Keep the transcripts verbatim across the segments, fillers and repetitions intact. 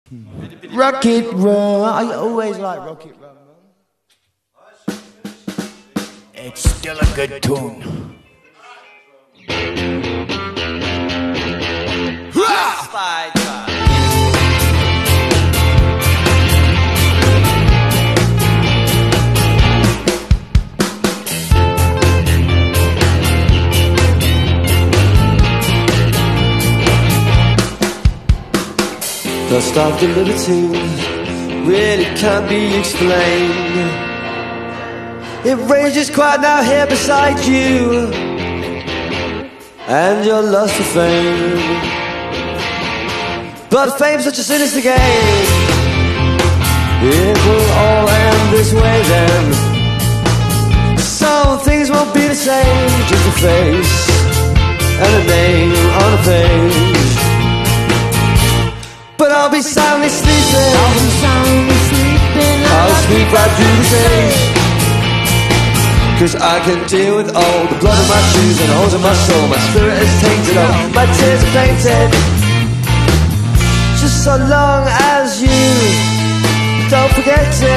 Rocket Run. I always like Rocket Run. It's still a good tune. The stuff the Libertines really can't be explained. It rages quiet now here beside you, and your lust for fame. But fame's such a sinister game. It will all end this way then. Some things won't be the same. Just a face and a name on a page. But I'll be soundly sleeping. I'll be soundly sleeping. I'll sleep right through the stage. Cause I can deal with all the blood in my shoes and holes in my soul. My spirit is tainted, all my tears are painted. Just so long as you don't forget to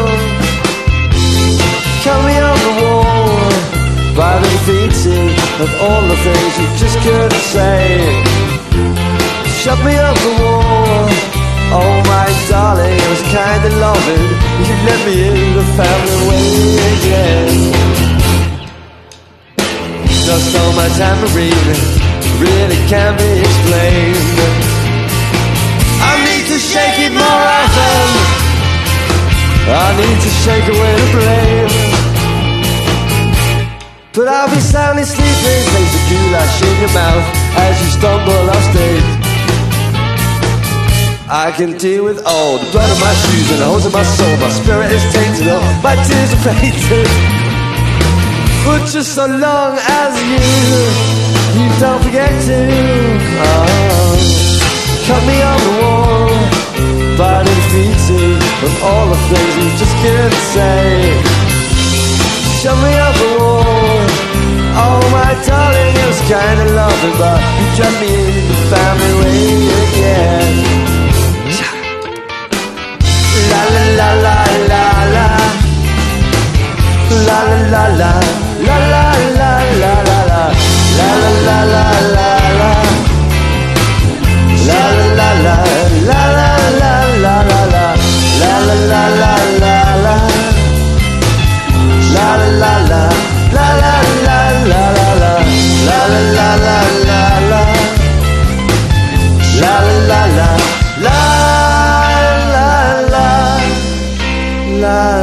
cut me on the wall by the defeating of all the things you just couldn't say. Shut me up the wall. Oh my darling, it was kinda loving. You let me in the family way again. Just on my tambourine really can't be explained. I need to shake it more often. I need to shake away the blame. But I'll be soundly sleeping. Taste the goulash in your mouth as you stumble off stage. I can deal with all the blood in my shoes and the holes in my soul. My spirit is tainted, all my tears are painted. But just so long as you, you don't forget to oh, cut me on the wall by the defeating of all the things you just couldn't say. Shut me up the wall. Oh my darling, it was kinda loving, but you dropped me in the family way again. La la la la la la. La la la la. La la la la la la. La la la la la la. La la la la. La la la la la la. La la la la la la. La la la la. La la la la la la. La la la la la la. La la la la. La la